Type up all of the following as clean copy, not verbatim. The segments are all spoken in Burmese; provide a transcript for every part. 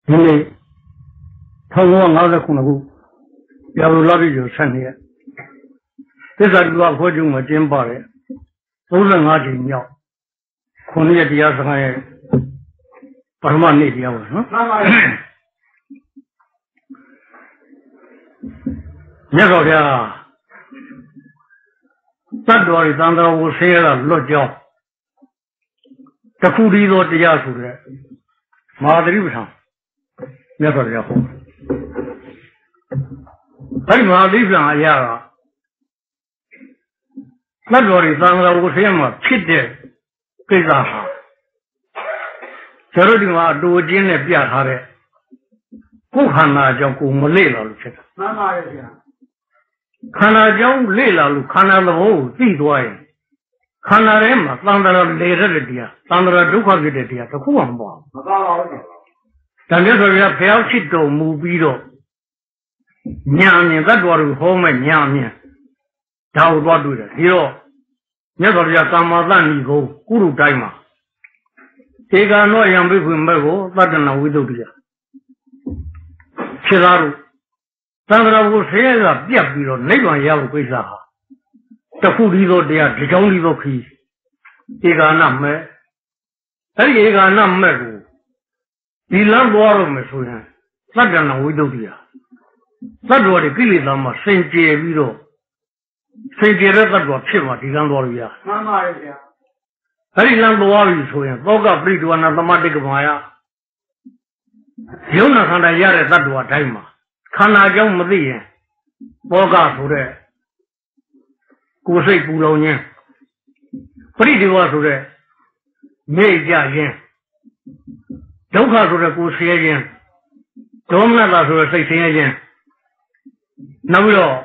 你通过我的可能要不老的就成的，这是如果过去我真把的，都是我真要，可能也底下是个不是嘛那底下我说，你说的，咱多的咱都我谁了落脚，这苦力多底下说的，马的路上，你说的好。哎妈，这边呀啊，那这里咱们我什么吃的，给啥哈？这个地方都进来别他的，不看那叫公母累了了吃的。 妈妈也是。 看那叫累了了，看那老最多呀，看那人嘛，当到累着的地，当到周考的地，这苦王八。咱这说要不要去找目标的？娘们在多少好嘛？娘们，然后多对的，比如你说这干嘛咱一个咕噜摘嘛？这个那样没会没个，那真能会走的呀。其他路，咱这我谁个别比了，那种也不会啥哈。这苦力多的呀，这种力都可以。这个那没，这个那没个，你那多少没说呀？那真能会走的呀。那多的给你怎么生节比了？生节的那多吃嘛，这样多了呀。 妈妈也是。 这样多少说呀？老个不多那他妈这个嘛呀？有那看他也来那多摘嘛？看那叫么子呀？我告诉的，古谁不老年？不的地方说的，没家人，都看说的古谁人？我们那说的谁人？那不了，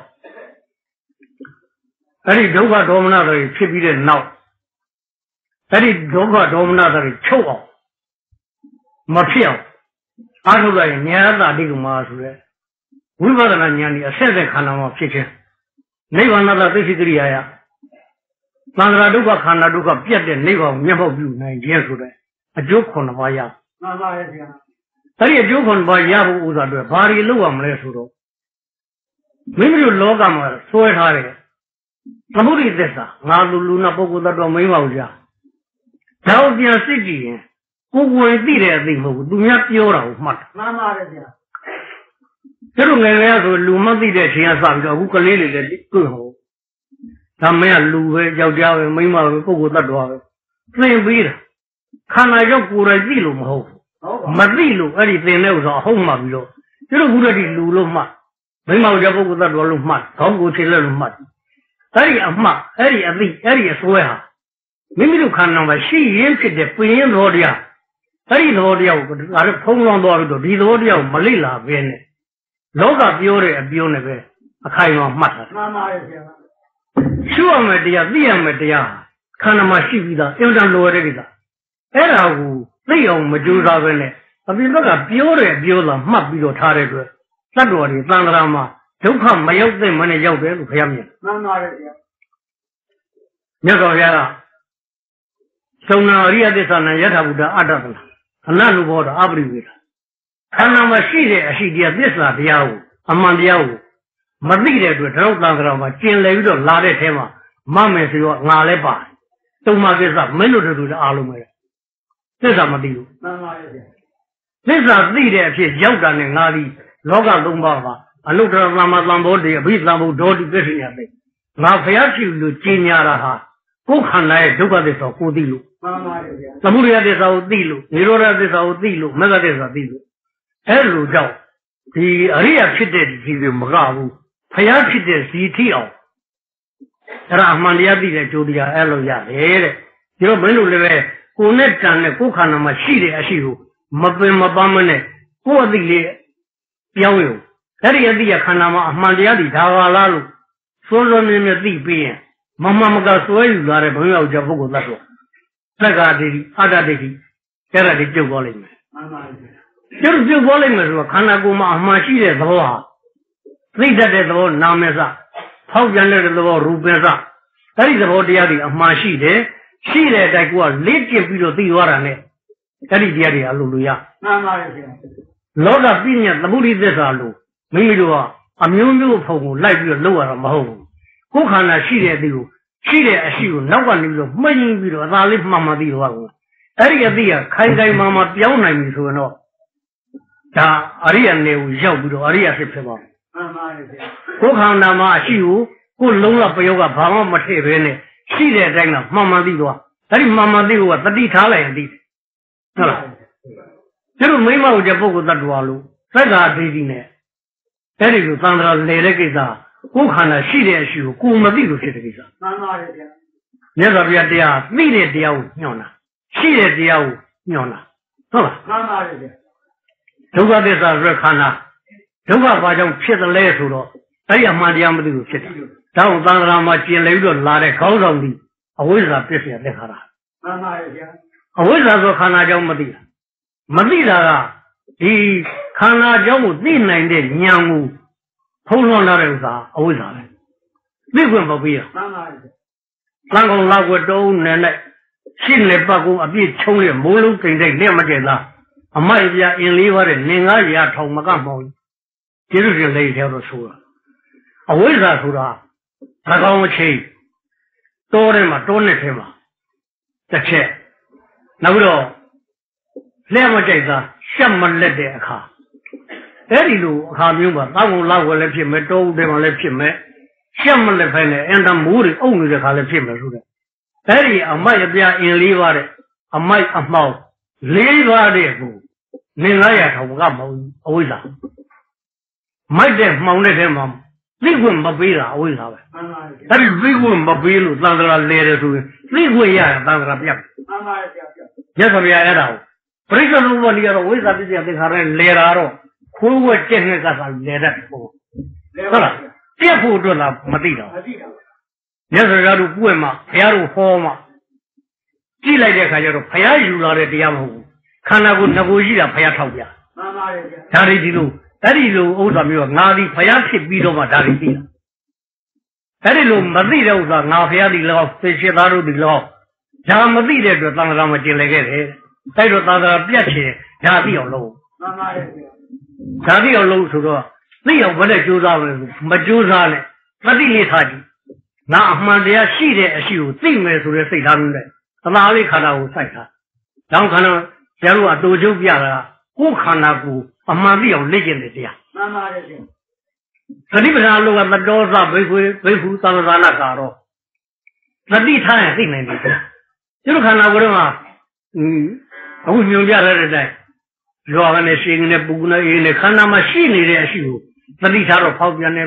都看我们那的吃比的闹，都看我们那的臭啊，没票，俺说的年大这个嘛说的，为啥那年的现在看到嘛皮钱，那个那都是这里呀，那都看那都看别的那个面包比那严说的，就可能把呀， 妈妈也是。 就可能把也不误啥的，把里路我们来说的。没有老干嘛，所以他的，那不得这啥，俺路那不过那都没毛家，条件实际，不过地来地方，都要标了嘛。 妈妈的是。 这种人家说路嘛地来钱上个，我个来的更好，他们呀路的要家的没毛不过那多，真没的，看那叫过来地路好，没地路，而且真那个啥好嘛比较，就是过来的路了嘛。没毛家不过那多路嘛，搞过去那路嘛，嘛，说呀，你就看到嘛，西人吃的不人多的呀，多的呀，俺这碰上多的，里多的呀，没来那边的，老个标那个，看嘛嘛。 妈妈也是。 说嘛的呀，这样嘛的呀，看到嘛西边的，有点多这个的，这样嘛就啥个呢？比那个标了，嘛比较差这个。那多的，咱那嘛，就看没有怎么的要这个可以没？ 妈妈的是。 你说啥了？从那里的上呢，也差不多二十了，那路跑的阿不离的。看那么细的，这啥的呀？蛮的呀？没理的多，这咱那嘛，进来有点拉的车嘛，慢慢是要拿来把，都嘛这啥，没路这都是阿路没的，这啥么的有？ 妈妈的是。 这啥理的是腰杆的哪里？老干东巴吧，路上咱们咱不的，为咱不着的这是样的，俺非要去路今年了哈，我看来都个的少过地路， 妈妈的是。 咱们这的少地路，你说的少地路，没个的少地路，路上，的人去的这个没干过，非要去的是条，俺们这的就的呀，路呀，就没路嘞，国内站的，我看那么细的细路，没把门的，我这里。标有，也看到嘛，满地的大瓦拉路，说地边，妈个所有的朋友就不过他说，那个的，阿达的，这个的就过来没？就是就过来没说，看那个嘛西的时候啊，最大的时候南面上，跑远的时候路边上，时候这样的嘛西的在过，立即比如对我的呢，这里的路呀。 妈妈的是。 လောကပညာသမုဒိသစ္စာလို့မိမိတို့ကအမျိုးမျိုးဖုံကိုလိုက်ပြီးတော့လုပ်ရတာမဟုတ်ဘူးကိုယ်ခန္ဓာရှိတဲ့အသည့်ကိုရှိတဲ့အရှိကိုနောက်ကနေပြီးတော့မှတ်ရင်းပြီးတော့အသာလေးမှန်မှန်သိတော့ဘူးအဲ့ဒီအသည့်ကခိုင်ခိုင်မာမာပြောင်းနိုင်ပြီဆိုရင်တော့ဒါအရိယနယ်ကိုရောက်ပြီးတော့အရိယဖြစ်ဖြစ်ပါမှန်ပါတယ်ဗျာကိုယ်ခန္ဓာမှာအရှိကိုကိုယ်လုံးဝပယောကဘာမှမထည့်ဘဲနဲ့ရှိတဲ့အတိုင်းကမှန်မှန်သိတော့အဲ့ဒီမှန်မှန်သိကိုကတတိထားလိုက်ရင်သိတယ်ဟုတ်လားကျတော့မိမဟုတ်တဲ့ပုဂ္ဂိုလ်တ attva လို့သက္ကာဒိဋ္ဌိနဲ့အဲ့ဒီလိုသံဃာလေတဲ့ကိစ္စကိုယ်ခန္ဓာရှိတဲ့အရှိကိုကိုယ်မသိလို့ဖြစ်တဲ့ကိစ္စမှန်ပါတယ်ဗျာမြတ်စွာဘုရားတရားသိတဲ့တရားကိုညွှန်တာရှိတဲ့တရားကိုညွှန်တာဟုတ်လားမှန်ပါတယ်ဗျာဒုက္ခသစ္စာဆိုတဲ့ခန္ဓာဒုက္ခဘာကြောင့်ဖြစ်တယ်လဲဆိုတော့အဲ့ဒီအမှန်တရားမသိလို့ဖြစ်တာဒါကိုသံဃာမှာကျင်လည်ပြီးတော့လာတဲ့ခေါင်းဆောင်ကြီးအဝိဇ္ဇာပြည့်စရာလက်ခါတာမှန်ပါတယ်ဗျာအဝိဇ္ဇာဆိုခန္ဓာကြောင့်မသိတာမသိတာကဒီခန္ဓာကြောင့်ကိုသိနိုင်တဲ့ဉာဏ်ကိုဖုံးလွှမ်းလာတဲ့ဥစ္စာအဝိဇ္ဇာပဲသိခွင့်မပေးရမှန်ပါတယ်သံဃာလောက်ွယ်တုံးနဲ့ရှိနေပတ်ကိုအပြည့်ချုံးရမိုးလုံးတိမ်တိမ်လက်မကျက်သားအမိုက်ပြအင်လေးပါတဲ့နင်္ဂါးရာထောင်မကမောင်းကျေးဇူးရှင်လေးထဲတော့ဆိုတာအဝိဇ္ဇာဆိုတာသကောင်းအချိန်တောထဲမှာတောနဲ့ထဲမှာတစ်ချက်နောက်ပြီးတော့လက်မကျက်သားရှက်မလက်တဲ့အခါအဲ့ဒီလိုအခါမျိုးမှာတောင်းကုန်လောက်ွယ်လည်းဖြစ်မယ်တောဦးထဲမှာလည်းဖြစ်မယ်ရှက်မလက်ဖိုင်လည်းအန်တမိုးတွေအုပ်နေတဲ့ခါလည်းဖြစ်မယ်ဆိုတဲ့အဲ့ဒီအမိုက်အပြအင်လေးပါတဲ့အမိုက်အမှောင်လေးပါတဲ့ကိုနင်္ဂါးရထောင်ကမဟုတ်အဝိဇ္ဇာမိုက်တဲ့မှောင်တဲ့ထဲမှာသိခွင့်မပေးတာအဝိဇ္ဇာပဲအဲ့ဒီသိခွင့်မပေးလို့သံဃာလဲတယ်ဆိုရင်သိခွင့်ရရင်သံဃာပြတ်မှန်ပါတယ်ပြတ်မြတ်စွာဘုရားအဲ့ဒါကိုပရိစ္ဆေသမုပ္ပါဒိကတော့ဝိဇ္ဇာပစ္စယသင်္ခါရလဲတာတော့ခိုးဝက်ကျက်နဲ့ကစားလဲတတ်ဟုတ်လားပြတ်ဖို့အတွက်လားမသိတော့မသိတော့မြတ်စွာဘုရားတို့ပွင့်မှာဘုရားတို့ဟောမှာကြည့်လိုက်တဲ့အခါကျတော့ဘုရားယူလာတဲ့တရားမဟုတ်ဘူးခန္ဓာကိုယ်ငကိုရှိတာဘုရားထောက်ပြမှန်ပါတယ်ဗျာဒါတွေဒီလိုအဲ့ဒီလိုဥစ္စာမျိုးကငါဒီဘုရားဖြစ်ပြီးတော့မှဒါတွေသိတာအဲ့ဒီလိုမသိတဲ့ဥစ္စာငါဘုရားဒီလောက်သိရှိသားတို့ဒီလောက်ဒါမသိတဲ့အတွက်သံဃာမကျင်လည်ခဲ့တယ်တိုက်တော့သံဃာပြတ်ချင်ဒါသိအောင်လုပ်မှန်ပါတယ်ဗျာဒါသိအောင်လုပ်ဆိုတော့သိအောင်ဘယ်နဲ့ကြိုးစားမလဲမကြိုးစားနဲ့မသိလေးထားကြည့်ငါအမှန်တရားရှိတဲ့အရှိကိုသိမယ်ဆိုတဲ့စိတ်ထားမျိုးနဲ့သမာဓိခန္ဓာကိုစိုက်တာတောင်းခန္ဓာကျတို့အတူချုပ်ပြတာကိုယ်ခန္ဓာကိုအမှန်သိအောင်လေ့ကျင့်တဲ့တရားမှန်ပါတယ်ရှင်သတိပဋ္ဌာန်လောကမတော်သဘိက္ခုသံဃာနာကတော့သတိထားရင်သိနိုင်တယ်ကျတို့ခန္ဓာကိုယ်တော့အခုညွှန်ပြရတဲ့အတိုင်းရောဂနဲ့ရှင်နဲ့ပူနဲ့အေးနဲ့ခန္ဓာမှာရှိနေတဲ့အရှိကိုသတိထားတော့ဖောက်ပြန်နေ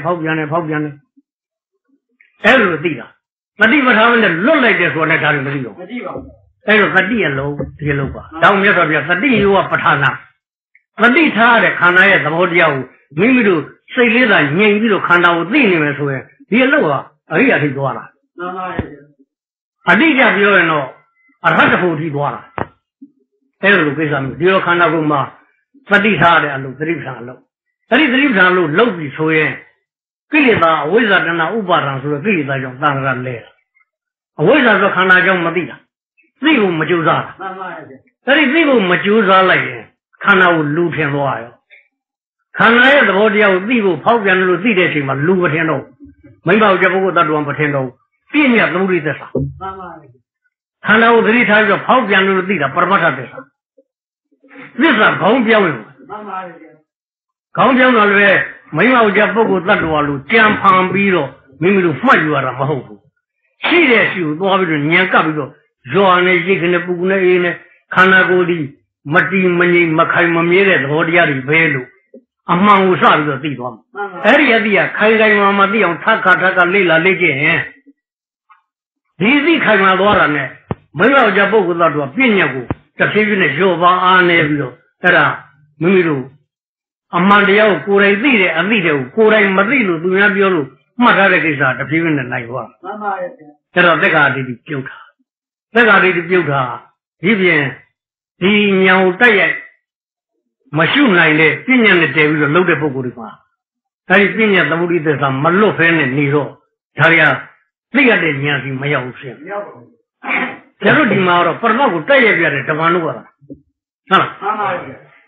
အဲ့လိုသိတာသတိပဋ္ဌာန်နဲ့လွတ်လိုက်တယ်ဆိုတော့ဒါတွေမသိတော့မသိပါဘူးအဲ့တော့သတိအလုံးဒီလုံးပါတောင်းမြတ်စွာဘုရားသတိရောပဋ္ဌာနာသတိထားတဲ့ခန္ဓာရဲ့သဘောတရားကိုမိမိတို့စိတ်လေးသာငြိမ်ပြီးတော့ခန္ဓာကိုသိနေမယ်ဆိုရင်ဒီအလုံးကအရိယာထိသွားတာမှန်ပါရဲ့အတိအကျပြောရင်တော့အရဟတဖို့ထိသွားတာအဲ့လိုကိစ္စမျိုးဒီလိုခန္ဓာကိုယ်မှာသတိထားတဲ့အလုံးသတိပဋ္ဌာန်အလုံးအဲ့ဒီသတိပဋ္ဌာန်လို့လုပ်ပြီးဆိုရင်ကိလေသာအဝိဇ္ဇာတဏှာဥပါဒံဆိုတဲ့ကိလေသာကြောင့်သံဃာလဲအဝိဇ္ဇာဆိုခန္ဓာကြောင့်မသိတာသိဖို့မကြိုးစားမှန်ပါရဲ့အဲ့ဒီသိဖို့မကြိုးစားလိုက်ရင်ခန္ဓာကိုလူထင်သွားရောခန္ဓာရဲ့သဘောတရားကိုသိဖို့ဖောက်ပြန်လို့သိတဲ့အချိန်မှာလူမထင်တော့မိမ့်ပါ့ကျပုဂ္ဂိုလ်တ attva မထင်တော့ပြည့်ညတ်သမုဒိသစ္စာမှန်ပါရဲ့ခန္ဓာကိုသတိထားပြီးတော့ဖောက်ပြန်လို့သိတာပရမတ္ထသစ္စာသစ္စာခေါင်းပြောင်းဝင်မှန်ပါရဲ့ခေါင်းပြောင်းတော့လည်းမိမ့်ပါ့ကျပုဂ္ဂိုလ်တ attva လို့ကြံဖန်ပြီးတော့မိမိတို့မှတ်ယူရတာမဟုတ်ဘူးရှိတဲ့ရှိကိုသွားပြီးတော့ညံကပ်ပြီးတော့ရောနဲ့ရိတ်ကနေပူကနေအေးနဲ့ခန္ဓာကိုယ်ဒီမတီမငြိမ်မခိုင်မမြဲတဲ့သဘောတရားတွေပဲလို့အမှန်ကိုစပြီးတော့သိသွားမှာအဲ့ဒီအသည့်ကခိုင်ခိုင်မာသိအောင်ထပ်ခါလေ့လာလေ့ကျင့်ရင်ဒီသိခိုင်မာသွားတာနဲ့မိမ့်ပါ့ကျပုဂ္ဂိုလ်သားတို့ကပြည့်ညတ်ကိုတစ်ဖြည်းဖြည်းနဲ့ရောပါအားနေပြီးတော့အဲ့ဒါမိမိတို့အမှန်တရားကိုကိုယ်တိုင်သိတဲ့အသည့်တွေကိုကိုယ်တိုင်မသိလို့သူများပြောလို့မှတ်ထားတဲ့ကိစ္စတစ်ဖြည်းဖြည်းနဲ့နိုင်သွားမှန်ပါရဲ့အဲ့တော့သက်္ကာတိတိပြုတ်တာသက်္ကာတိတိပြုတ်တာဒီပြင်ဒီညောင်တက်ရိုက်မရှိနိုင်တဲ့ပြဉ္ညာနဲ့တည်ပြီးတော့လှုပ်တဲ့ပုဂ္ဂိုလ်တွေမှာအဲဒီပြဉ္ညာသမုဒိသစ္စာမလွတ်ဖဲနဲ့နေတော့ဒါရီကသိရတဲ့ဉာဏ်စီမရောက်ဘူးရှင်မရောက်ပါဘူးကျတို့ဒီမှာတော့ပရမတ်ကိုတက်ရိုက်ပြတဲ့ဓမ္မနုပါဒဟုတ်လားမှန်ပါရဲ့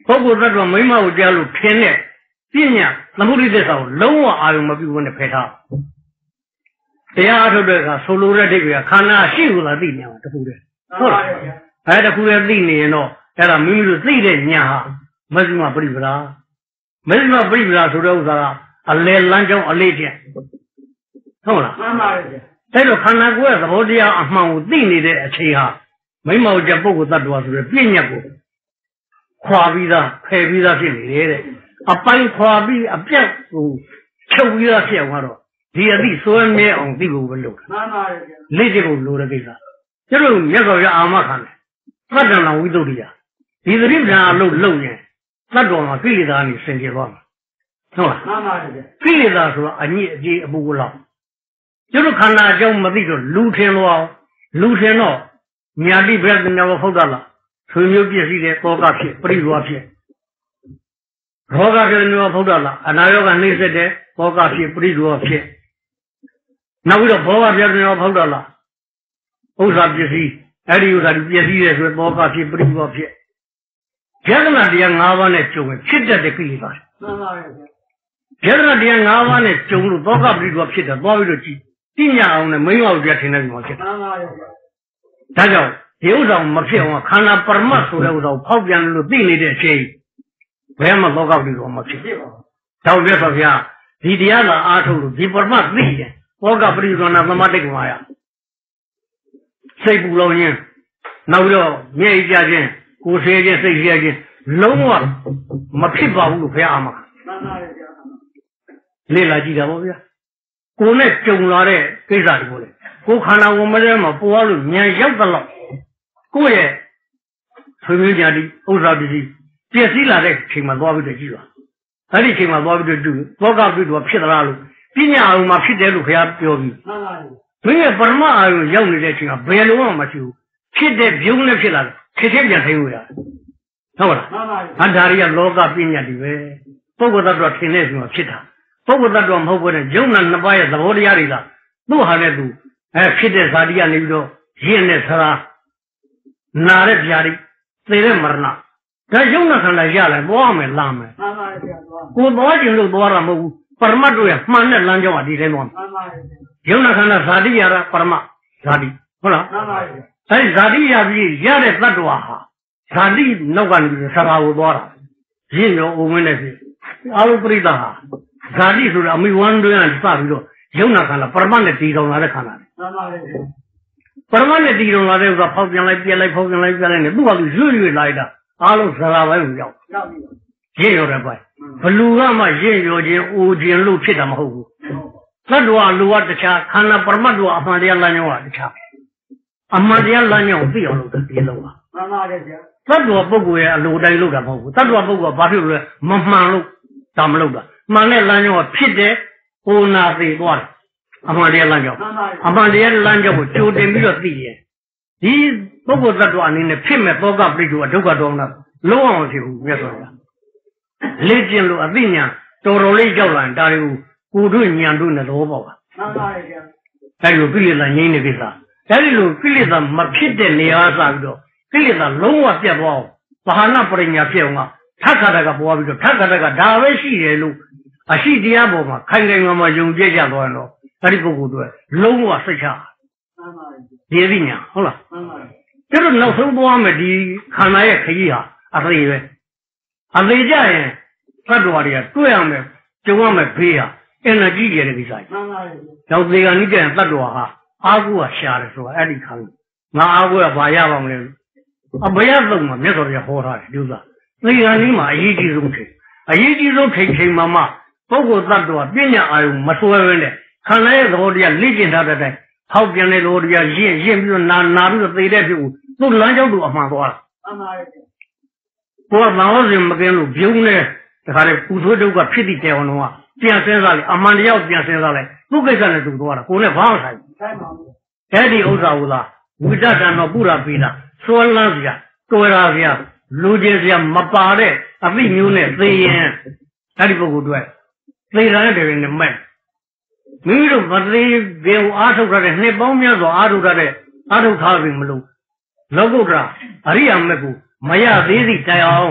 ပုဂ္ဂိုလ်သတ္တဝါမိမကိုကြားလို့ထင်တဲ့ပညာသမုဒိသစ္စာကိုလုံးဝအာရုံမပြုဘဲနဲ့ဖယ်ထားတရားအထုတ်တဲ့အခါဆိုလိုတဲ့ဒိဋ္ဌိကခန္ဓာရှိကိုသာသိနေအောင်တခုတည်းဟုတ်လားအဲတခုတည်းသိနေရင်တော့အဲ့ဒါမိမိတို့သိတဲ့ညာဟာမဇ္ဈိမပရိပဒါမဇ္ဈိမပရိပဒါဆိုတဲ့ဥစ္စာကအလယ်လမ်းကြောင်းအလေးကျင့်ဟုတ်လားမှန်ပါရဲ့အဲ့တော့ခန္ဓာကိုယ်ရဲ့သဘောတရားအမှန်ကိုသိနေတဲ့အချိန်ဟာမိမောကျပုဂ္ဂိုလ်တ attva ဆိုတဲ့ပြည့်ညတ်ကိုခွာပြီးသားဖယ်ပြီးသားဖြစ်နေတယ်တဲ့အပိုင်းခွာပြီးအပြတ်ကိုချုပ်ပြီးသားဖြစ်အောင်တော့ဒီအသည့်စွဲမြဲအောင်သိဖို့ပဲလုပ်တာမှန်ပါရဲ့လေ့ကျင့်ဖို့လိုတဲ့ကိစ္စကျတော့မြတ်စွာဘုရားအာမခံတယ်သတ္တနာဝိသုဒ္ဓိယဒီသတိပ္ပံအလုပ်လုပ်ရင်သတ္တဝါမှာကိလေသာနေစင်ကြယ်သွားမှာဟုတ်လားမှန်ပါရဲ့ကိလေသာဆိုတာအညစ်အကြေးအပူလောက်ကျတော့ခန္ဓာအကြောင်းမသိတော့လူထင်လို့အောင်လူထင်တော့ညာတိဘယ်တညာဘဖုတ်တာလားဆွေမျိုးပြည့်စည်တဲ့ကောကဖြစ်ပရိဘောဖြစ်ရောဂဖြစ်မျိုးဖုတ်တာလားအနာရောဂနှိမ့်ဆက်တဲ့ကောကဖြစ်ပရိဘောဖြစ်နောက်ပြီးတော့ဘောဂပြည့်မျိုးဖုတ်တာလားဥစ္စာပစ္စည်းအဲ့ဒီဥစ္စာပြည့်စည်တဲ့ဆိုကောကဖြစ်ပရိဘောဖြစ်ယတနာတရား၅ပါးနဲ့ကြုံရင်ဖြစ်တတ်တဲ့ကိလေသာမှန်ပါရဲ့ယတနာတရား၅ပါးနဲ့ကြုံလို့သောကပရိဘောဖြစ်တယ်သွားပြီးတော့ကြည့်သိညာအောင်နဲ့မိန်းမတို့ပြထင်နေပြီမဖြစ်မှန်ပါရဲ့ဒါကြောင့်ဒီဥစ္စာမဖြစ်အောင်ခန္ဓာပရမတ်ဆိုတဲ့ဥစ္စာကိုဖောက်ပြန်လို့သိနေတဲ့အချိန်ဘယ်မှသောကပရိဘောမဖြစ်ဘူး။ဒါကြောင့်ပြတ်ပါဗျာဒီတရားသာအားထုတ်လို့ဒီပရမတ်သိရင်သောကပရိဘောနာသမတိတ်ကမာရစိတ်ပူလောင်ခြင်းနောက်ပြီးတော့မျက်ရည်ကျခြင်းကိုယ်ဆဲခြင်းစိတ်ဆဲခြင်းလုံးဝမဖြစ်ပါဘူးလို့ဘုရားအာမခံမှန်ပါရဲ့လေ့လာကြည့်တာပေါ့ဗျာကိုယ်နဲ့ကြုံလာတဲ့ကိစ္စတွေပေါ့လေကိုယ်ခန္ဓာဝင်မလဲမှာပေါ်လို့ဉာဏ်ရောက်တဲ့လောက်ကိုယ့်ရဲ့ဆွေမျိုးညာတိဥစ္စာပစ္စည်းပြည့်စည်လာတဲ့ချိန်မှာသွားပြီးတော့ကြည့်ပါအဲ့ဒီချိန်မှာသွားပြီးတော့တူသောကပိတော့ဖြစ်သလားလို့ပညာအုံမှာဖြစ်တယ်လို့ဘုရားပြောပြီးမှန်ပါရဲ့မင်းရဲ့ပရမအာရုံရောက်နေတဲ့အချိန်ကဘယ်လိုမှမရှိဘူးဖြစ်တဲ့ပြုံးနဲ့ဖြစ်လာတယ်ခက်ခဲပြန်ထိုင်လို့ရတယ်ဟုတ်လားမှန်ပါရဲ့အဒါရီကလောကပညာတွေပဲပုဂ္ဂိုလ်သတ္တဝါထင်တဲ့ဆိုမှဖြစ်တာပုဂ္ဂိုလ်သတ္တဝါမဟုတ်ဘဲနဲ့ယုံနာနှစ်ပါးရဲ့သဘောတရားတွေကသူ့ဟာနဲ့သူဖြစ်တဲ့ဇာတိကနေပြီးတော့ရင့်တဲ့ဆရာနာတဲ့ဗျာတိသေတဲ့မရဏဒါယုံနာခန္ဓာရလာသွားမယ်လာမယ်မှန်ပါရဲ့သွားကိုသွားခြင်းလို့သွားတာမဟုတ်ဘူးပရမတ်တို့ရဲ့မှန်တဲ့လမ်းကြောင်းကဒီတိုင်းသွားမှန်ပါရဲ့ယုံနာခန္ဓာဇာတိရတာပရမတ်ဇာတိဟုတ်လားမှန်ပါရဲ့အဲဒီဇာတိရပြီးရတဲ့တ attva ဟာဇာတိနောက်ကနေပြီးဆရာကိုသွားတာရင့်ရောအုံမင်းနဲ့ဖြစ်အာရုပရိသဟာဇာတိဆိုတာအမိဝမ်းတွင်းကစပြီးတော့ယုံနာခန္ဓာပရမတ်နဲ့တည်တော်လာတဲ့ခန္ဓာမှန်ပါရဲ့ပရမတ်နဲ့တည်တော်လာတဲ့ဥစ္စာဖောက်ပြန်လိုက်ပြက်လိုက်ဖောက်ပြန်လိုက်ပြက်လိုက်နဲ့သူ့ဟာသူရွရွလိုက်တာအားလုံးဇရာပိုင်းကိုရောက်ပြီရင့်ရောတဲ့ပိုင်းဘလူကမှရင့်ရောခြင်းအိုခြင်းလို့ဖြစ်တာမဟုတ်ဘူးသတ္တဝါလူကတခြားခန္ဓာပရမတ်တို့အမှန်တရားလမ်းကြောင်းကတခြားအမှန်တရားလမ်းကြောင်းကိုသိအောင်လုပ်တာဒီလုံးပါမှန်ပါရဲ့ဗျာသတ္တဝါပုဂ္ဂိုလ်ရဲ့အလိုတိုင်းလုပ်တာမဟုတ်ဘူးသတ္တဝါပုဂ္ဂိုလ်ကဘာဖြစ်လို့လဲမမှန်လို့ဒါမလုပ်တာမှန်တဲ့လမ်းကြောင်းကဖြစ်တဲ့ဟိုနာသိသွားတယ်အမှန်တရားလမ်းကြောင်းအမှန်တရားလမ်းကြောင်းကိုကြိုတင်ပြီးတော့သိရင်ဒီပုဂ္ဂိုလ်သတ္တဝါအနေနဲ့ဖြစ်မဲ့သောကပရိစ္ဆေဒုက္ခတောင်းတာလုံးအောင်ဖြစ်ဘူးမြတ်စွာဘုရားလေ့ကျင့်လို့အသိဉာဏ်တော်တော်လေးရောက်လာရင်ဒါတွေကိုကိုတို့ဉာဏ်တို့နဲ့သဘောပေါက်ပါမှန်ပါရဲ့ဗျာအဲဒီလိုကိလေသာငြိမ်းတဲ့ကိစ္စအဲဒီလိုကိလေသာမဖြစ်တဲ့နေရာစပြီးတော့ကိလေသာလုံးဝပြတ်သွားအောင်ဘာဟာနပရိညာဖြစ်အောင်ကထက္ခတကပွားပြီးတော့ထက္ခတကဒါပဲရှိတယ်လို့အရှိတရားပေါ်မှာခိုင်ခိုင်မာမာယုံကြည်ကြသွားရင်တော့အဲဒီပုဂ္ဂိုလ်တို့လုံးဝစိတ်ချမှန်ပါရဲ့ဒီအသိဉာဏ်ဟုတ်လားမှန်ပါရဲ့ကျတော့နောက်ဆုံးသွားမယ်ဒီခန္ဓာရဲ့ခရီးဟာအသေးပဲအသေးကြရင်သတ္တဝါတွေကတွေ့ရမယ်ကြုံရမယ်ဘေးဟာenergy ရဲ့ကိစ္စကြီးမှန်ပါရဲ့နောက်သေကံနိကျရင်သတ္တဝါဟာအာဟုကရှာတယ်ဆိုတာအဲ့ဒီခါငါအာဟုကဘာရပါမလဲအဘယသုံးမှာမြတ်စွာဘုရားဟောထားတယ်ဒီဥစ္စာသေကံနည်းမှာအရေးကြီးဆုံးချိန်အရေးကြီးဆုံးချိန်မှာမှပုဂ္ဂိုလ်သတ္တဝါပညာအာယုံမစွဲဘဲနဲ့ခန္ဓာရဲ့သဘောတရားလေ့ကျင့်ထားတဲ့အတိုင်းဟောက်ပြန်တဲ့သဘောတရားရင့်ပြီးတော့နာပြီးတော့သေတဲ့ဖြစ်ကိုသူ့လမ်းကြောင်းသူအမှန်သွားတာမှန်ပါရဲ့ကိုကဘာလို့စင်မကင်းလို့ပြုံးနေတခါလေပူဆိုးတုတ်ကဖြစ်ပြီးတယ်အောင်တော့ပြန်စင်းစားလိုက်အမှန်တရားပြန်စင်းစားလိုက်သူ့ကိစ္စနဲ့သူသွားတာကိုနဲ့ဘာမှဆိုင်ဘူးဆိုင်ပါဘူးအဲ့ဒီဥစ္စာကိုသာဝိတ္တတံတော့ပုရပိတာစွဲလန်းစရာတွေ့ရစရာလူချင်းစရာမပါတဲ့အသိမျိုးနဲ့သိရင်အဲ့ဒီပုဂ္ဂိုလ်တွေသိတာနဲ့တည်းနဲ့မဲ့မိမိတို့မသိဘယ်အားထုတ်ရတဲ့နှစ်ပေါင်းများစွာအားထုတ်ရတဲ့အားထုတ်ထားပြီမလို့လောကုတ္တရာအရိယာမက်ကိုမရသေးသည့်တိုင်အောင်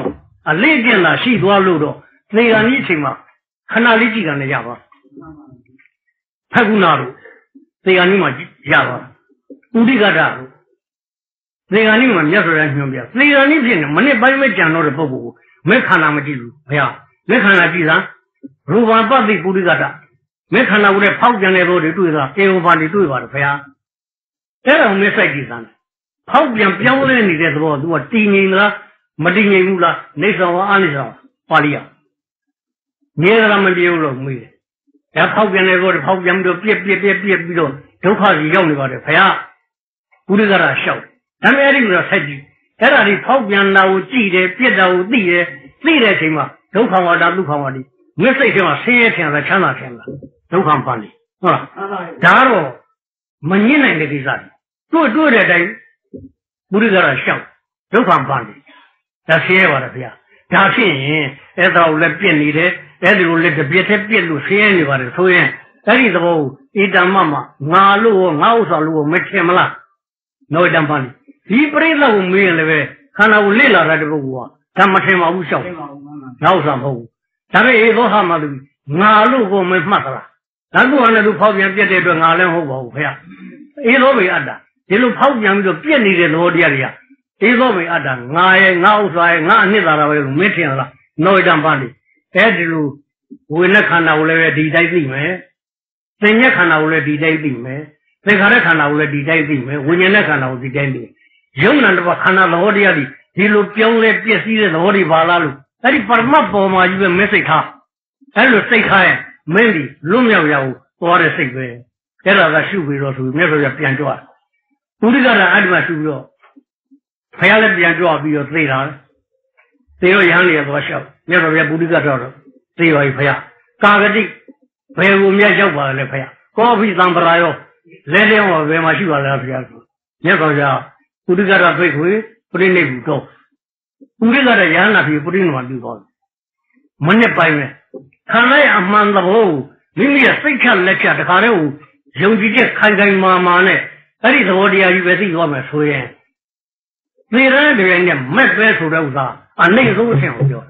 အလေးကျင့်တာရှိသွားလို့တော့သေကံကြီးအချိန်မှာခဏလေးကြည့်กันလည်းရပါဖက်ကုနာတို့သေကံကြီးမှာရပါဥဒိကတတို့သေကံကြီးမှာမြတ်စွာဘုရားညွှန်ပြသေကံကြီးဖြစ်နေမနစ်ပိုင်းပဲကြံတော့တဲ့ပုဂ္ဂိုလ်ကိုမဲခန္ဓာမကြည့်ဘူးဘုရားမဲခန္ဓာကြည့်စမ်းရူပံပတ္တိပုရိကတမဲခန္ဓာကိုလည်းဖောက်ပြန်တဲ့ဘောတွေတွေ့တာအေဝပါတွေတွေ့ပါတယ်ဘုရားအဲ့ဒါကိုမဲစိုက်ကြည့်စမ်းဖောက်ပြန်ပြောင်းလဲနေတဲ့သဘောသူကတည်ငြိမ်လားမတည်ငြိမ်ဘူးလားနေဆောင်အာနိဆောင်ပါဠိရငြဲတာမပြေဘူးလို့မေးတယ်ဒါဖောက်ပြန်တဲ့ဘောတွေဖောက်ပြန်ပြီးတော့ပြက်ပြီးတော့ဒုက္ခကြီးရောက်နေပါတယ်ဘုရားပုရိကတလျှောက်ဒါပေမဲ့အဲ့ဒီလိုဆက်ကြည့်အဲ့ဒါဒီဖောက်ပြန်တာကိုကြည့်တယ်ပြက်တာကိုသိတဲ့အချိန်မှာဒုက္ခဝါဒဒုက္ခဝါဒီမျက်စိထဲမှာဆင်းရဲထင်တာချမ်းသာထင်တာဒုက္ခပန်လေဟုတ်လားဒါတော့မငြင်းနိုင်တဲ့ကိစ္စတွေတွေ့တဲ့အတိုင်းပုရိကတလျှောက်ဒုက္ခပန်လေဒါဆင်းရဲပါတယ်ဗျာဒါဖြစ်ရင်အဲ့ဒါကိုလည်းပြက်နေတယ်အဲ့ဒီလိုလည်းတပြက်တည်းပြက်လို့ဆင်းရဲနေပါတယ်ဆိုရင်အဲ့ဒီသဘောကိုဣတံမမငါလို့ရောငါဥစ္စာလို့ရောမထင်မလားနောတံပန်ဒီပရိသတ်ကိုမေးရင်လည်းပဲခန္ဓာကိုလေ့လာတဲ့ပုဂ္ဂိုလ်ကဒါမထင်ပါဘူးရှောက်နောက်ဥစ္စာမဟုတ်ဘူးဒါပေမဲ့ဧသောဟာမလို့ငါလို့ကိုမမှတ်သလားဒါကလည်းသူဖောက်ပြန်ပြက်တဲ့အတွက်ငါလည်းမဟုတ်ပါဘူးခင်ဗျဧသောဘေအတ္တဒီလိုဖောက်ပြန်ပြီးတော့ပြက်နေတဲ့သဘောတရားတွေကဧသောဘေအတ္တငါရဲ့ငါဥစ္စာရဲ့ငါအနှစ်သာရပဲလို့မထင်လားနောတံပန်အဲဒီလိုဝိညာဉ်ခန္ဓာကိုလည်းပဲဒီတိုင်းသိမယ်သင်္ညက်ခန္ဓာကိုလည်းဒီတိုင်းသိမယ်သင်္ခါရခန္ဓာကိုလည်းဒီတိုင်းသိမယ်ဝိညာဉ်နဲ့ခန္ဓာကိုဒီတိုင်းသိယုံနာတော့ခန္ဓာသဘောတရားဒီလိုပြောင်းလဲပြည့်စည်တဲ့သဘောတွေပါလားလို့အဲ့ဒီပရမတ်ပေါ်မှာကြီးပဲမစိတ်ထားအဲ့လိုစိတ်ထားရင်မင်းဒီလွတ်မြောက်ရအောင်သွားတဲ့စိတ်ပဲအဲ့ဒါကရှုပြီးတော့ဆိုမြတ်စွာဘုရားပြန်ကြွပုရိကတအဲ့ဒီမှာရှုပြီးတော့ဘုရားလည်းပြန်ကြွပြီးတော့သိတာသေရောရဟန်းတွေသွားလျှောက်မြတ်စွာဘုရားပုရိကတတော့သေပါပြီဘုရားကာဂတိဘယ်ကိုမြတ်ရောက်ပါလဲဘုရားကောဖိသံပရာရောလဲလဲဟောဘယ်မှာရှိပါလဲဘုရားမြတ်စွာဘုရားပုရိကတဖိတ်ခွေပြိဋိနိဗ္ဗူတော့ပုရိကတရဟန္တာဖြစ်ပြိဋိနိဗ္ဗာန်ပြုသွားတယ်မနစ်ပိုင်းပဲခန္ဓာရဲ့အမှန်သဘောမိမိရဲ့စိတ်ချလက်ချတခါတည်းကိုယုံကြည်ချက်ခိုင်ခိုင်မာမာနဲ့အဲ့ဒီသဘောတရားကြီးပဲသိသွားမယ်ဆိုရင်သေရတဲ့တွေနဲ့မက်ပဲဆိုတဲ့ဥစ္စာအနှိမ့်ဆုံးအဆင့်ကိုပြော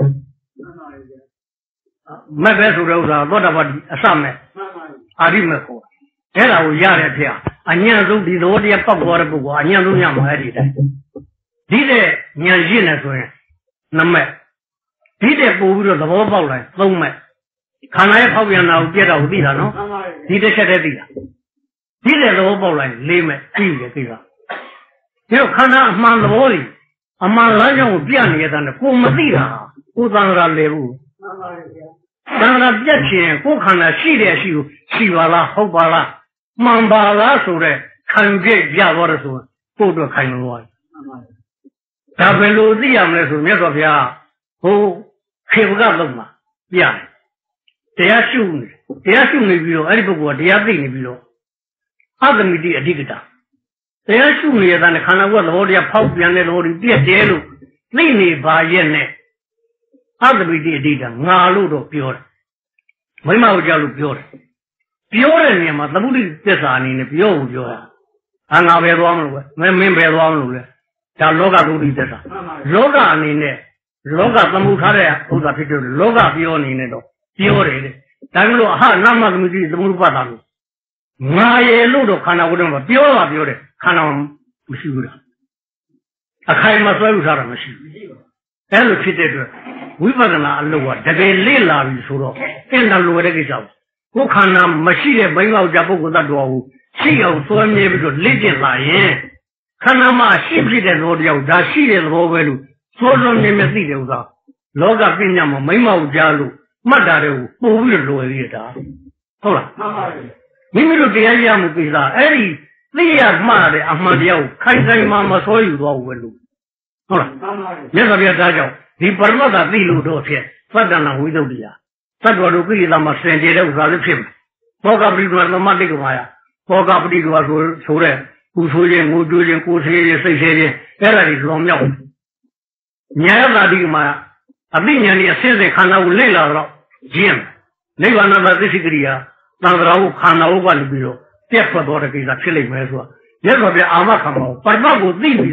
မက်ပဲဆိုတဲ့ဥစ္စာသောတာပတိအစမဲ့အာရိမဲ့ကိုအဲ့ဒါကိုရတဲ့ဖေအညံ့ဆုံးဒီသဘောတရားပောက်သွားတဲ့ပုဂ္ဂိုလ်အညံ့ဆုံးရမှာအဲ့ဒီတိုင်းဒီတဲ့ဉာဏ်ရင့်နေဆိုရင်2မဲ့ဒီတဲ့ပို့ပြီးတော့သဘောပေါက်လိုက်3မဲ့ခန္ဓာရဲ့ဖောက်ပြန်တာကိုပြက်တာကိုသိတာနော်ဒီတစ်ချက်တည်းသိတာဒီတဲ့သဘောပေါက်လိုက်4မဲ့သိတယ်သိတာဒီတော့ခန္ဓာအမှန်သဘောကြီးအမှန်လမ်းကြောင်းကိုပြနေရတဲ့ကိုမသိတာကိုသံဃာလေဘူးသံဃာပြက်ချင်ကိုခန္ဓာရှိတဲ့အရှိကိုရှိပါလားဟုတ်ပါလားမှန်ပါလားဆိုတဲ့ခံပြည့်ရတော့တယ်ဆိုကိုအတွက်ခိုင်လို့သွားဒါဘယ်လိုသိရမလဲဆိုမြတ်စွာဘုရားဟိုခေဝကလုံးမှာပြတယ်တရားရှုနေပြီးတော့အဲ့ဒီပုဂ္ဂိုလ်ကတရားသိနေပြီးတော့အသမိတိအဓိကတာတရားရှုနေရတဲ့ခန္ဓာကသဘောတရားဖောက်ပြန်တဲ့သဘောတွေပြည့်တယ်လို့သိနေပါရဲ့နဲ့အသမိတိအဓိကငါလို့တော့ပြောတယ်မိမဟုတ်ကြလို့ပြောတယ်ပြောတဲ့နေရာမှာသမုဒိသစ္စာအနေနဲ့ပြောဖို့ပြောတာငါပဲသွားမလို့ပဲမင်းပဲသွားမလို့လဲဒါလောကသုတိသစ္စာလောကအနေနဲ့လောကသမှုထားတဲ့ဥစ္စာဖြစ်တယ်လောကပြောအနေနဲ့တော့ပြောတယ်တဲ့ဒါကလို့အဟနာမသမုဒိသမုပ္ပါဒလို့ငါရဲ့လို့တော့ခန္ဓာကိုယ်တော့ပြောတာပြောတယ်ခန္ဓာမရှိဘူးလားအခိုင်မဆွဲလို့ထားတာမရှိဘူးအဲ့လိုဖြစ်တဲ့အတွက်ဝိပဿနာအလုပ်ကတကယ်လေ့လာပြီဆိုတော့အင်းတလိုတဲ့ကိစ္စကိုခန္ဓာမရှိတဲ့ဘိန်းကောက်ကြပုဂ္ဂိုလ်တ attva ကိုရှိအောင်သွမ်းမြဲပြီးတော့လေ့ကျင့်လာရင်ခန္ဓာမှာရှိဖြစ်တဲ့သဘောတရားဒါရှိတဲ့သဘောပဲလို့သွမ်းမြဲမြဲသိတဲ့ဥစ္စာလောကပညာမှာမိမ့်မောက်ကြလို့မှတ်တာတွေကိုပို့ပြီးတော့လွယ်သေးတာဟုတ်လားမှန်ပါပြီမိမိတို့တရားရမှုကိစ္စအဲ့ဒီသိရမှတဲ့အမှန်တရားကိုခိုင်ခိုင်မာမဆွဲယူသွားဘူးပဲလို့ဟုတ်လားမှန်ပါပြီမြတ်စွာဘုရားသားကြောင့်ဒီပရမတ္တသိလို့တော့ဖြစ်သတ္တနာဝိသုဒ္ဓိယသတ္တဝါတို့ကိလေသာမှာစင်ကြယ်တဲ့ဥစ္စာလေးဖြစ်မယ်ဘောကပရိဒဝါသမတိကမာယဘောကပရိဒဝါဆိုတဲ့ပူဆိုးခြင်းငိုကြွေးခြင်းကိုယ်ဆဲခြင်းစိတ်ဆဲခြင်းအဲ့ဒါတွေလောင်မြောက်ညာယတာတိကမာအသိဉာဏ်ကြီးအစစ်စစ်ခန္ဓာကိုလေ့လာတော့ကျင့်နိဗ္ဗာန်သစ္စိကရိယာသံဃာကိုခန္ဓာကိုကနေပြီးတော့ပြတ်ထွက်သွားတဲ့ကိစ္စဖြစ်လိမ့်မယ်ဆိုတာမြတ်စွာဘုရားအာမခံပါဘူးပရမတ်ကိုသိပြီဆိုရင်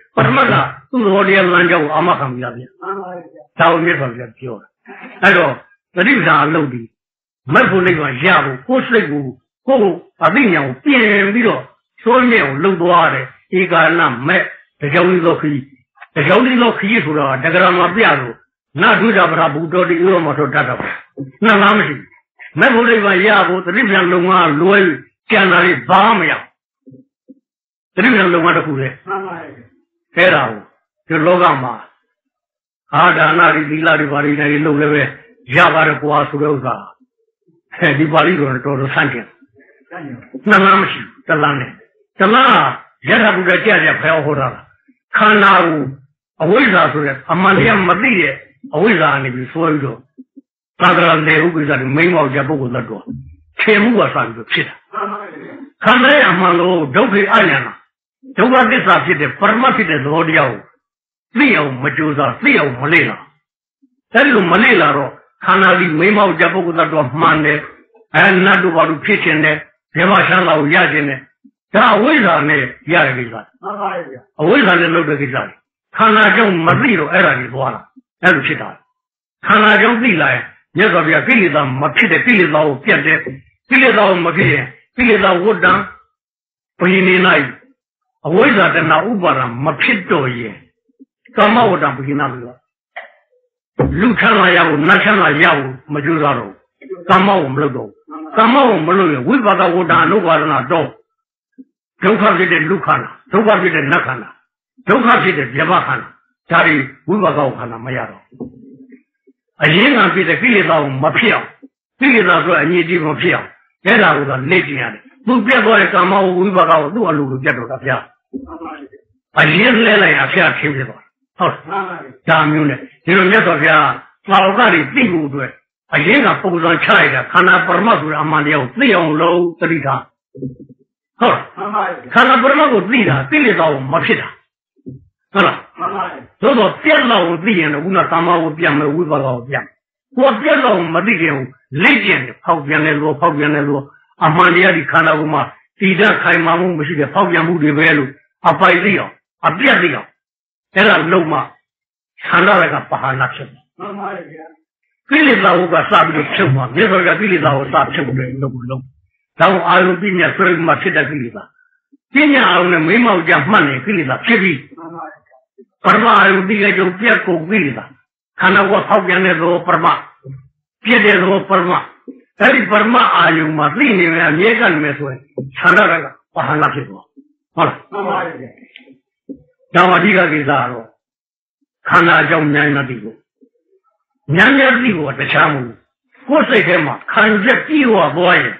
ပရမတ်ကသူ့တော်တရားလမ်းကြောင်းကိုအာမခံပြရပြန်မှန်ပါဗျာဒါကိုမြတ်စွာဘုရားပြောတာအဲ့တော့သတိပ္ပံအလုပ်ဒီမတ်ဖို့နိဗ္ဗာန်ရဖို့ကိုယ်စိတ်ကိုကိုယ်အသိဉာဏ်ကိုပြင်ပြီးတော့စိုးမြဲအောင်လုပ်သွားတယ်ဧကာလမဲ့တကြောင်လေးသောခရီးတကြောင်လေးသောခရီးဆိုတော့တက္ကရာမှာပြလို့နာဒုဒဗရာဘုဒ္ဓတိဥရမထောတတ်တော့နှစ်လားမရှိမတ်ဖို့နိဗ္ဗာန်ရဖို့သတိပ္ပံလုံငါလွယ်ကျန်တာလေးဘာမှမရသတိပ္ပံလုံငါတစ်ခုလေမှန်ပါဗျာအဲ့ဒါကိုဒီလောကမှာအာဒါနာရီသီလတွေဘာတွေနေလို့လည်းပဲရပါတယ်ကွာဆိုတဲ့ဥစ္စာဒီပါဠိတော်တော်တော်ဆန့်ကျင်တန်ရောနှစ်လားမရှိဘူးတစ်လားနဲ့တစ်လားရထဘုရားကြကြဖျောက်ဟောတာခန္ဓာကိုအဝိဇ္ဇာဆိုတဲ့အမှန်တရားမသိတဲ့အဝိဇ္ဇာနေပြီးဆွဲပြီးတော့သာသနာလေဥပ္ပဇ္ဇာတွေမိမ့်မောက်ကြပုဂ္ဂိုလ်သတ္တဝါခြေမှုကစပြီးတော့ဖြစ်တာမှန်ပါဗျာခန္ဓာရဲ့အမှန်လို့ဒုက္ခအညာနာဒုက္ခသစ္စာဖြစ်တဲ့ပရမတ်ဖြစ်တဲ့သဘောတရားကိုသိအောင်မကြိုးစားသိအောင်မလေ့လာအဲဒီလိုမလေ့လာတော့ခန္ဓာဒီမိမောက်ကြပုဂ္ဂိုလ်သတ္တဝါမှန်တယ်နတ်တို့ဘာလို့ဖြစ်ခြင်းလဲဇေဝရှမ်းလာကိုရခြင်းလဲဒါအဝိဇ္ဇာနဲ့ရတဲ့ကိစ္စမှန်ပါဗျာအဝိဇ္ဇာနဲ့လုပ်တဲ့ကိစ္စခန္ဓာကြောင့်မသိတော့အဲ့ဒါကြီးသွားတာအဲ့လိုဖြစ်တာခန္ဓာကြောင့်သိလာရင်မြတ်စွာဘုရားကိလေသာမဖြစ်တဲ့ကိလေသာကိုပြတ်တဲ့ကိလေသာကိုမဖြစ်ရင်ကိလေသာဝတ္တံဘယင်းနေ၌အဝိဇ္ဇာတဏှာဥပါဒံမဖြစ်တော့ရင်ကာမဝတ္တံဘယင်းနာလို့လူချမ်းသာရဖို့နတ်ချမ်းသာရဖို့မကြိုးစားတော့ကာမကိုမလုပ်တော့ကာမကိုမလုပ်ရင်ဝိပါဒဝတ္တအနုပါဒနာတော့ဒုက္ခဖြစ်တဲ့လူခန္ဓာဒုက္ခဖြစ်တဲ့နတ်ခန္ဓာဒုက္ခဖြစ်တဲ့ဗျမခန္ဓာဒါတွေဝိပါဒခန္ဓာမရတော့အရင်ကဖြစ်တဲ့ကိလေသာကိုမဖြစ်အောင်ကိလေသာဆိုအငြိတိမဖြစ်အောင်အဲ့ဒါကိုတော့လေ့ကျင့်ရတယ်သူပြတ်သွားတဲ့ကာမဝိပါကကိုသူ့အလိုလိုပြတ်တော့တာဗျာမှန်ပါဗျာအရင်လဲလိုက်အဖျားခင်းပြသွားဟုတ်မှန်ပါဗျာဒါမျိုးနဲ့ဒီလိုမြတ်စွာဘုရားသာဝကတွေသိဖို့အတွက်အရင်ကပုံစံချလိုက်တာခန္ဓာပရမတ်ဆိုတဲ့အမှန်တရားကိုသိအောင်လုပ်သတိထားဟုတ်မှန်ပါဗျာခန္ဓာပရမတ်ကိုသိတာသိလေတော့မဖြစ်တာဟုတ်လားမှန်ပါဗျာသို့တော့ပြက်တော့ကိုသိရင်တော့ခုနကာမကိုပြန်မယ်ဝိပါကကိုပြန်ကိုပြက်တော့မသိခင်လေ့ကျင့်တယ်ဖောက်ပြန်တယ်လို့ဖောက်ပြန်တယ်လို့အမှန်တရားဒီခန္ဓာကိုမှတည်တဲ့ခိုင်မာမှုမရှိတဲ့ဖောက်ပြန်မှုတွေပဲလို့အပိုင်သိအောင်အပြက်သိအောင်အဲ့ဒါလုံးမခန္ဓာကပါဟနာဖြစ်တယ်မှန်ပါဗျာကိလေသာကစပြီးတော့ဖြုတ်မှာမြေဆိုကကိလေသာကိုစဖြုတ်တယ်လို့လုံးဒါကိုအာယုပညာဆွေးမှဖြစ်တဲ့ကိလေသာပညာအာယုနဲ့မိမောက်ကြမှတ်နေကိလေသာဖြစ်ပြီးမှန်ပါဗျာပရမအာယုတိကကြုံပြက်ကုန်ကိလေသာခန္ဓာကဖောက်ပြန်တဲ့သောပရမပြည့်တဲ့သောပရမအဲ့ဒီပရမအာယုမှာသိနေမယ်အမြဲကနေမယ်ဆိုရင်ခန္ဓာကပါဟနာဖြစ်သွားဟုတ်လားမှန်ပါဗျာဒါမှအဓိကကိစ္စကတော့ခန္ဓာအကြောင်းဉာဏ်နဲ့သိဖို့ဉာဏ်နဲ့သိဖို့တခြားမဟုတ်ကိုယ်စိတ်ထဲမှာခံချက်ပြေဝသွားရင်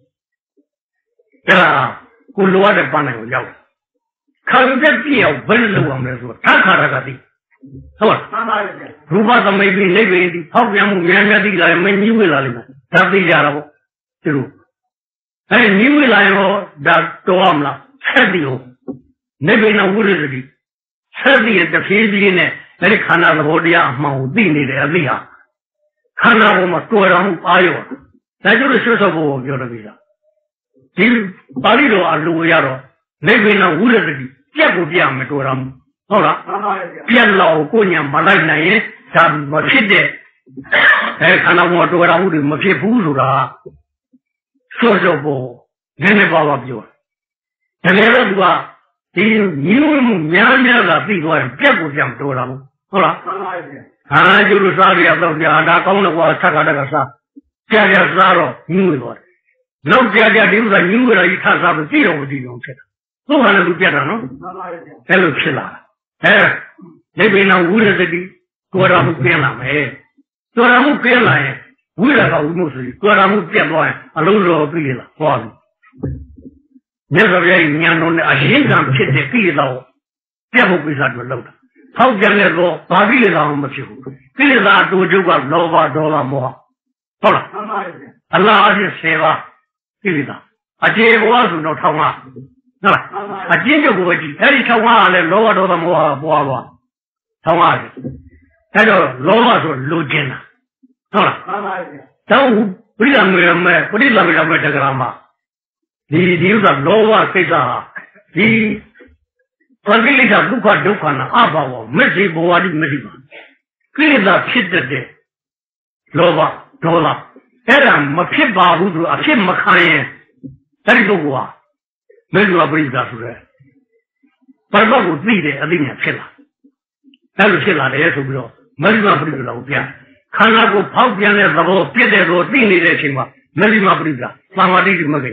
ဒါကိုလိုရတဲ့ပန်းနိုင်ကိုရောက်ခံချက်ပြေအောင်ဘယ်လိုလုပ်အောင်လဲဆိုတော့သက္ခါရကသိဟုတ်လားမှန်ပါဗျာရူပသမိတ်ပြီးနိဗ္ဗာန်ဒီဖောက်ပြန်မှုဉာဏ်နဲ့သိလာရင်မင်းကြီးဝေလာလိမ့်မယ်ဒါသိကြတာပေါ့သူတို့အဲညီဝေလာရင်ဟောဒါတော်ရမလားဆက်ပြီးဟောနိဗ္ဗာန်ဝိရဒတိဆက်ပြီးတဖြည်းဖြည်းနဲ့အဲ့ဒီခန္ဓာသဘောတရားအမှန်ကိုသိနေတယ်အသိဟာခန္ဓာပေါ်မှာတွေ့တော်မှုအားရောဒါကျတော့ဆွဆော့ဖို့ပြောတယ်ပြီလားဒီပါဠိတော်အလိုရတော့နိဗ္ဗာန်ဝိရဒတိပြက်ကိုပြမယ်တွေ့တော်မှုဟုတ်လားမှန်ပါဗျာပြက်လောက်ကိုညာမလိုက်နိုင်ရင်ဒါမဖြစ်တဲ့ခန္ဓာပေါ်တွေ့တော်မှုတွေမဖြစ်ဘူးဆိုတာဆွဆော့ဖို့နည်းနည်းပါးပါပြောတယ်တကယ်တော့သူကဒီညီဝမှုများများကသိသွားရင်ပြက်ကိုပြန်တော်တာဟုတ်လားမှန်ပါဗျာဟာကျလို့စားရတော့ကြာဒါကောင်းတယ်ကွာဆက်ကတက်ကစားကြာကြာစားတော့ညှို့သွားတယ်နောက်ကြာကြာဒီဥစ္စာညှို့ရကြီးထစားလို့ကြည့်တော့မကြည့်အောင်ဖြစ်တာသူ့ဟာလည်းသူပြတ်တာနော်မှန်ပါဗျာအဲ့လိုဖြစ်လာတာနိဗ္ဗာန်ဝိရဒတိကိုယ်တော်မှုကျင်းလာမယ်ကိုယ်တော်မှုကျင်းလာရင်ဝိရကဝိမှုဆိုပြီးကိုယ်တော်မှုပြတ်သွားရင်အလုံးစုံပြီလေလားဟောပြီမြတ်စွာဘုရားဉာဏ်တော်နဲ့အရင်ကဖြစ်တဲ့ကိလေသာကိုပြတ်ဖို့ကိစ္စတွေလုပ်တာဖောက်ပြန်တဲ့တော့ဘာကိလေသာမှမဖြစ်ဘူးကိလေသာအတူတူကလောဘဒေါသမောဟဟုတ်လားမှန်ပါဗျာအလ္လာဟ်အဖြစ်7ပါးကိလေသာအခြေဘဝဆိုတော့ထောင်ပါဟုတ်လားအကျဉ်းချုပ်ကိုပဲကြည့်အဲ့ဒီထောင်ပါကလည်းလောဘဒေါသမောဟပွားသွားထောင်ပါအဲ့တော့လောဘဆိုလိုချင်တာဟုတ်လားမှန်ပါဗျာတောင်းပရိသမေမဲ့ပရိသမေမဲ့တက္ကရာမှာဒီဥစ္စာလောဘစိတ်ကဟာဒီကိလေသာဒုက္ခဒုက္ခနာအဘာဝမရှိဘဝတိမရှိပါကိလေသာဖြစ်တဲ့လောဘဒေါသအဲ့ဒါမဖြစ်ပါဘူးသူအဖြစ်မခံရင်အဲ့ဒီပုဂ္ဂိုလ်ဟာမေဇဝပရိစ္ဆာဆိုတဲ့ပရမတ်ကိုသိတယ်အသိဉာဏ်ဖြစ်လာအဲ့လိုဖြစ်လာတယ်ဆိုပြီးတော့မေဇဝပရိစ္ဆာကိုပြန်ခန္ဓာကိုဖောက်ပြန်တဲ့သဘောပြည့်တဲ့သဘောသိနေတဲ့အချိန်မှာမေဇဝပရိစ္ဆာသမာဓိမကင်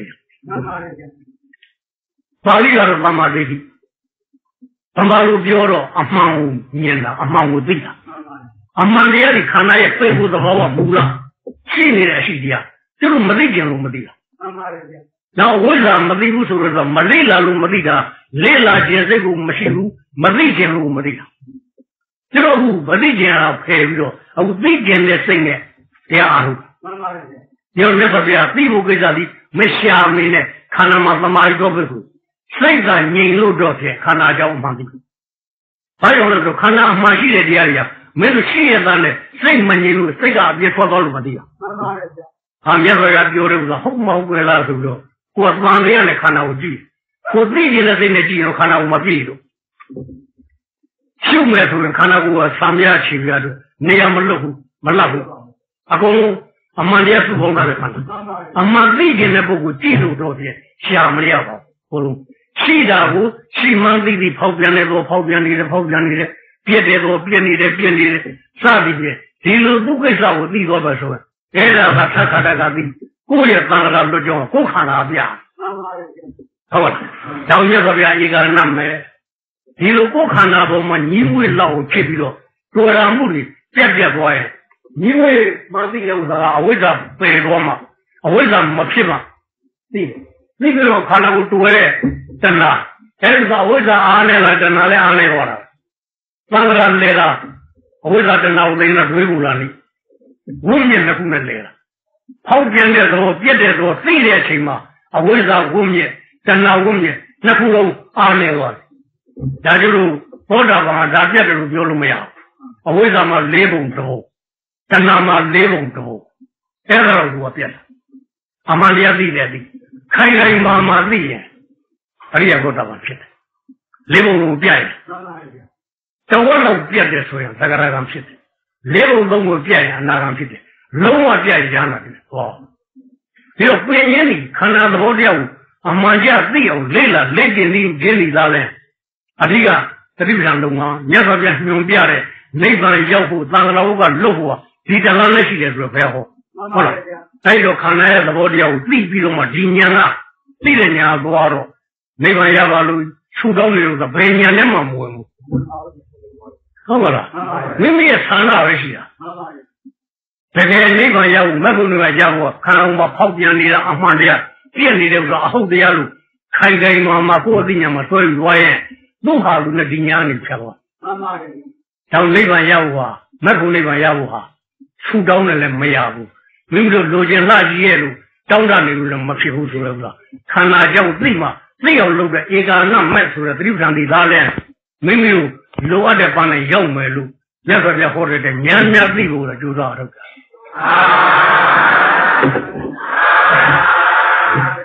ပါဠိကတော့သမာဓိဗမာလိုပြောတော့အမှန်ကိုမြင်တာအမှန်ကိုသိတာအမှန်တရားဒီခန္ဓာရဲ့ပြေဖို့သဘောကမူလားရှိနေတဲ့အရှိတရားသူတို့မသိကြလို့မသိတာနောက်ဝိဇ္ဇာမသိဘူးဆိုတော့မလေ့လာလို့မသိတာလေ့လာခြင်းစိတ်ကိုမရှိဘူးမသိခြင်းလို့မသိတာသူတို့အခုမသိခြင်းအောင်ဖယ်ပြီးတော့အခုသိခြင်းနဲ့စိတ်နဲ့တရားအားထုတ်ညောမြတ်စွာဘုရားသိဖို့ကိစ္စဒီမရှာမင်းနဲ့ခန္ဓာမှာသမာဓိတော့ပဲကိုစိတ်ကငြိမ်လို့တော့ဖြင့်ခန္ဓာကြောင့်အမှန်သိဘူးဘာကြောင့်လဲဆိုခန္ဓာအမှန်ရှိတဲ့တရားတွေကမင်းတို့ရှိရတဲ့နဲ့စိတ်မငြိမ်လို့စိတ်ကအပြည့်ထွက်သွားလို့မသိတာဟာမြတ်စွာဘုရားပြောတယ်ဆိုတာဟုတ်မဟုတ်ပဲလားဆိုတော့ကိုယ်ကသံလေးနဲ့ခန္ဓာကိုကြည့်ကိုသိနေတဲ့စိတ်နဲ့ကြည့်ရင်ခန္ဓာကိုမပြည့်လို့ရှုမယ်ဆိုရင်ခန္ဓာကိုယ်ကသံမြချီပြတယ်နေရာမလွတ်ဘူးမလပ်ဘူးအကုန်လုံးအမှန်တရားသူ့ဘုံသားပဲခန္ဓာအမှန်သိခြင်းတဲ့ပုဂ္ဂိုလ်ကြည့်လို့တော့ဖြင့်ရှာမရပါဘူးဘုလုံးရှိတာကိုရှိမှန်းသိပြီးဖောက်ပြန်တယ်တော့ဖောက်ပြန်နေတယ်ဖောက်ပြန်နေတယ်ပြည့်တယ်တော့ပြည့်နေတယ်ပြည့်နေတယ်စသည်ဖြင့်ဒီလိုသူကိစ္စကိုသိတော့ပဲဆိုရင်အဲ့ဒါကသက္ကတကသိကိုယ့်ရဲ့သံဃာလွတ်ကြောင်းကိုယ်ခန္ဓာပြဟုတ်ပါဘူးတောင်းရပါဗျာဧကရဏမယ်ဒီလိုကိုယ်ခန္ဓာပေါ်မှာညီးဝေးလောက်ဖြစ်ပြီးတော့တော်ရမှုတွေပြက်ပြက်သွားရင်ညီးဝေးမသိတဲ့ဥစ္စာကအဝိဇ္ဇာပယ်သွားမှာအဝိဇ္ဇာမဖြစ်မှာသိပြီးတော့ခန္ဓာကိုတူရဲတဏှာအဲဒီကအဝိဇ္ဇာအားနဲ့လားတဏှာလည်းအားနဲ့ဟောတာသံဃာလေတာအဝိဇ္ဇာတဏှာကိုသိနေတွေးဘူးလားနိဝိညာဉ်တစ်ခုနဲ့လေတာဖောက်ပြန်တဲ့သဘောပြက်တဲ့သဘောသိတဲ့အချိန်မှာအဝိဇ္ဇာဝိညာဉ်တဏှာဝိညာဉ်နှစ်ခုလုံးအားနဲ့သွားတယ်ဒါကြောင့်ဘောဓဘာသာပြတ်တယ်လို့ပြောလို့မရဘူးအဝိဇ္ဇာမှာ၄ပုံတစ်ပုံတဏှာမှာ၄ပုံတစ်ပုံအဲ့ဒါတော့သူကပြတ်တယ်အမှန်တရားသိတယ်ဒီခိုင်ခိုင်မာမာသိရင်အရိယဘောဓဘာဖြစ်တယ်၄ပုံလုံးပြတ်ရင်တဝက်လောက်ပြတ်တယ်ဆိုရင်သက္ကရာကံဖြစ်တယ်၄ပုံလုံးကိုပြတ်ရင်အနာကံဖြစ်တယ်လုံးဝပြတ်ရင်ဉာဏ်လာတယ်ဟောဒီတော့ပြင်ရင်းဒီခန္ဓာသဘောတရားကိုအမှန်ကျသိအောင်လေ့လာလက်ကျင်ပြီးကျင်းနေသားလဲအဓိကသတိပ္ပံလုံးကမြတ်စွာဘုရားညွှန်ပြတဲ့နိဗ္ဗာန်ရောက်ဖို့သံဃာတော်ကလွတ်ဖို့ဒီတန်ခါလည်းရှိတယ်ဆိုတော့ဘယ်ဟောဟုတ်လားအဲ့တော့ခန္ဓာရဲ့သဘောတရားကိုသိပြီးတော့မှဒီဉာဏ်ကသိတဲ့ဉာဏ်သွားတော့နိဗ္ဗာန်ရပါလို့ခြုံတော့နေလို့ဘယ်ဉာဏ်နဲ့မှမဝင်ဘူးဟုတ်ပါလားမိမိရဲ့ဆန္ဒပဲရှိတာတကယ်နိဗ္ဗာန်ရောက်မဂ္ဂုဏကရောက်ဖို့ခန္ဓာမှာဖောက်ပြန်နေတာအမှန်တရားပြည့်နေတယ်ဆိုတော့အဟုတ်တရားလို့ခိုင်ခိုင်မာမာကိုယ်အသိဉာဏ်မှာဆွဲပြီးသွားရင်သူ့ဟာလူနဲ့ဒီညာနေဖြတ်သွားတောင်နိဗ္ဗာန်ရောက်ဟာမဂ္ဂုနိဗ္ဗာန်ရောက်ဟာခြုံတောင်းတယ်လည်းမရဘူးမိမိတို့လိုချင်လှကြီးရဲ့လို့တောင်းတနေလို့လည်းမဖြစ်ဘူးဆိုတော့ခန္ဓာကြောင့်သိမှသိအောင်လုပ်တဲ့ဧကာနမဲ့ဆိုတဲ့သတိပ္ပံဒီသားလဲမိမိတို့လိုအပ်တဲ့ပန်းနဲ့ရောက်မယ်လို့မြတ်စွာဘုရားဟောတဲ့ဉာဏ်များသိဖို့တော့ကြိုးစားတော့